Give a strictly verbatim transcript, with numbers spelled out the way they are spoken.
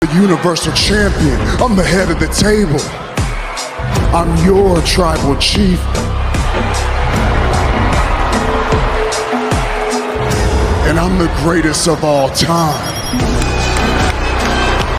The universal champion, I'm the head of the table. I'm your tribal chief. And I'm the greatest of all time.